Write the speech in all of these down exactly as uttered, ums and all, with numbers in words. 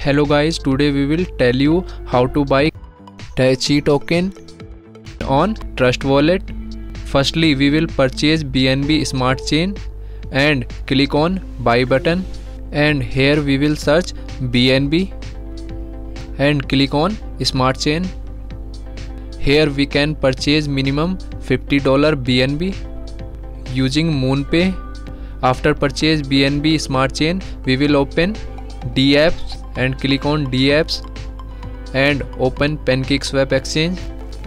Hello guys, today we will tell you how to buy Taichi token on Trust Wallet. Firstly, we will purchase B N B Smart Chain and click on buy button, and here we will search B N B and click on Smart Chain. Here we can purchase minimum fifty dollars B N B using MoonPay. After purchase B N B Smart Chain, we will open D apps and click on D apps and open PancakeSwap exchange,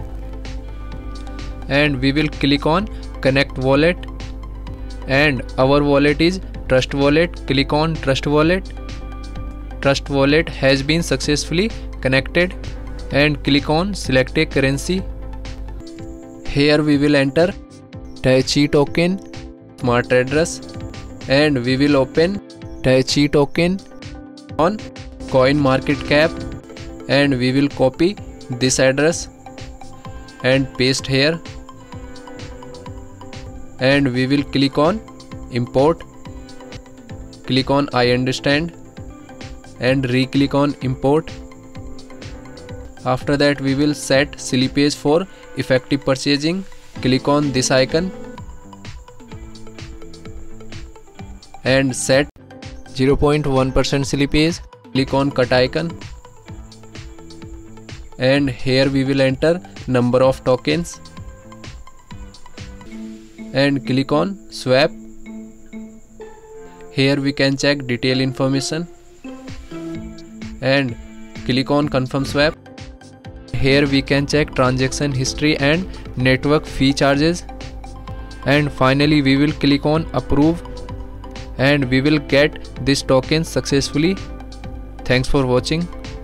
and we will click on connect wallet, and our wallet is Trust Wallet. Click on Trust Wallet. Trust Wallet has been successfully connected, and click on select a currency. Here we will enter Taichi token smart address, and we will open Taichi token on CoinMarketCap, and we will copy this address and paste here, and we will click on import. Click on I understand and re-click on import. After that we will set slippage for effective purchasing. Click on this icon and set zero point one percent slippage. Click on cut icon, and here we will enter number of tokens and click on swap. Here we can check detail information and click on confirm swap. Here we can check transaction history and network fee charges, and finally we will click on approve, and we will get this token successfully. Thanks for watching.